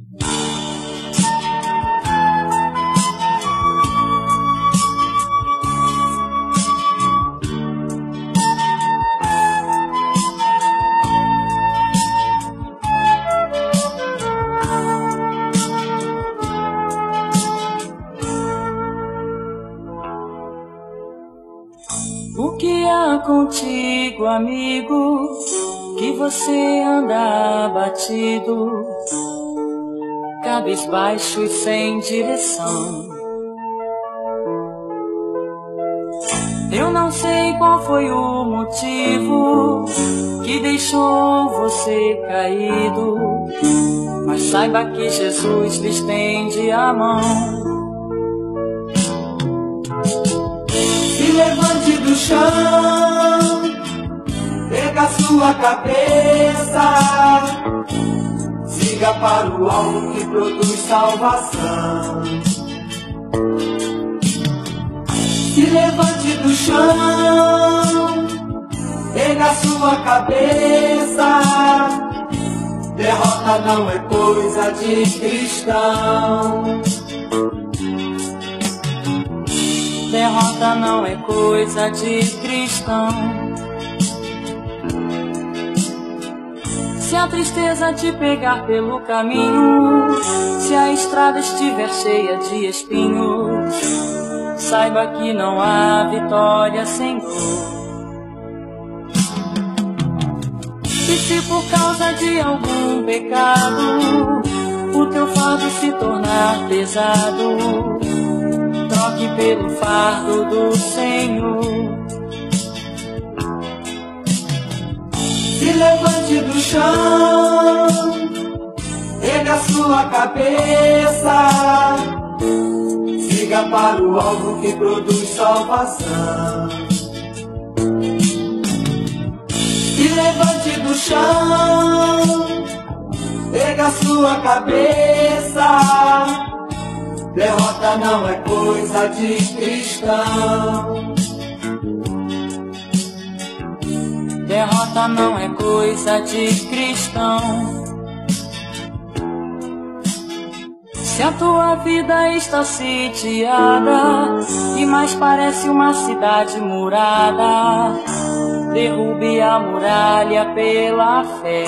O que há contigo, amigo, que você anda abatido, cabisbaixo e sem direção? Eu não sei qual foi o motivo que deixou você caído, mas saiba que Jesus lhe estende a mão. Levante do chão, pega a sua cabeça, siga para o alvo que produz salvação. Se levante do chão, pega a sua cabeça, derrota não é coisa de cristão. Derrota não é coisa de cristão. Se a tristeza te pegar pelo caminho, se a estrada estiver cheia de espinhos, saiba que não há vitória sem dor. E se por causa de algum pecado o teu fardo se tornar pesado, troque pelo fardo do Senhor. Se levante do chão, erga a sua cabeça, siga para o alvo que produz salvação. Se levante do chão, erga a sua cabeça, derrota não é coisa de cristão. Derrota não é coisa de cristão. Se a tua vida está sitiada e mais parece uma cidade murada, derrube a muralha pela fé.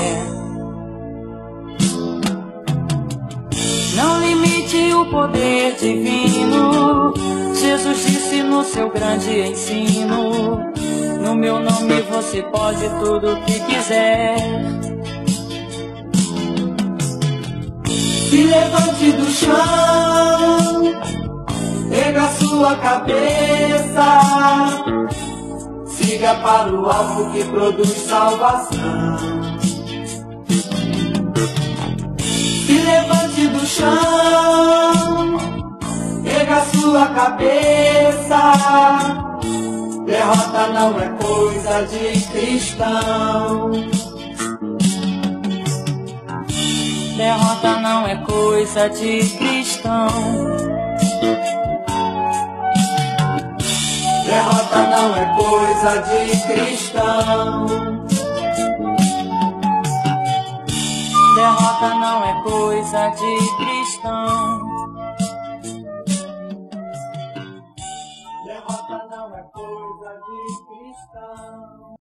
Não limite o poder divino. Jesus disse no seu grande ensino: no meu nome você pode tudo o que quiser. Se levante do chão, erga a sua cabeça, siga para o alvo que produz salvação. Se levante do chão, erga a sua cabeça, derrota não é coisa de cristão. Derrota não é coisa de cristão. Derrota não é coisa de cristão. Derrota não é coisa de cristão.